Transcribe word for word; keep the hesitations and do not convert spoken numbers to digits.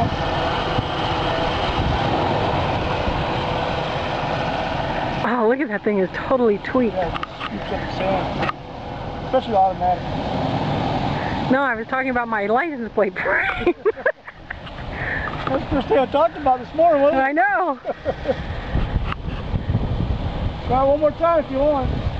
sand. Wow, look at that thing, is totally tweaked. Yeah, it just scoops up the sand. Especially automatic. No, I was talking about my license plate frame. That's the first thing I talked about this morning, wasn't it? I know. Try one more time if you want.